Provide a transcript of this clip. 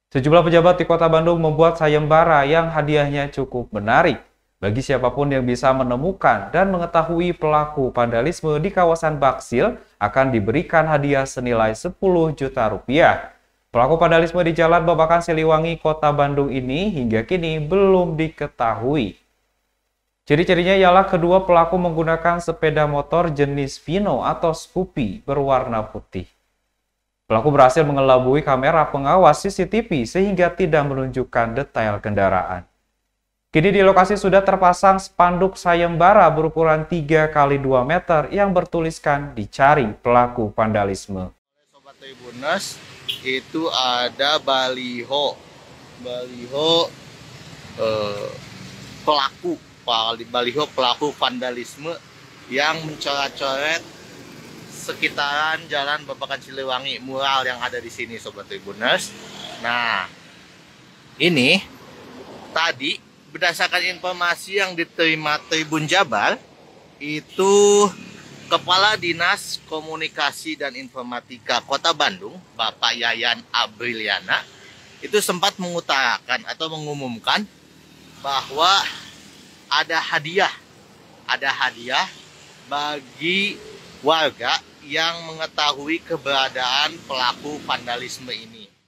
Sejumlah pejabat di Kota Bandung membuat sayembara yang hadiahnya cukup menarik. Bagi siapapun yang bisa menemukan dan mengetahui pelaku vandalisme di kawasan Baksil akan diberikan hadiah senilai 10 juta rupiah. Pelaku vandalisme di Jalan Babakan Siliwangi, Kota Bandung ini hingga kini belum diketahui. Ciri-cirinya ialah kedua pelaku menggunakan sepeda motor jenis Vino atau Scoopy berwarna putih. Pelaku berhasil mengelabui kamera pengawas CCTV sehingga tidak menunjukkan detail kendaraan. Kini di lokasi sudah terpasang spanduk sayembara berukuran 3 kali 2 meter yang bertuliskan dicari pelaku vandalisme. Sobat Tribuners, itu ada baliho baliho pelaku vandalisme yang mencoret-coret sekitaran Jalan Babakan Siliwangi, mural yang ada di sini, Sobat Tribuners. Nah, ini tadi berdasarkan informasi yang diterima Tribun Jabar, itu Kepala Dinas Komunikasi dan Informatika Kota Bandung, Bapak Yayan Abriliana, itu sempat mengutarakan atau mengumumkan bahwa ada hadiah bagi warga yang mengetahui keberadaan pelaku vandalisme ini.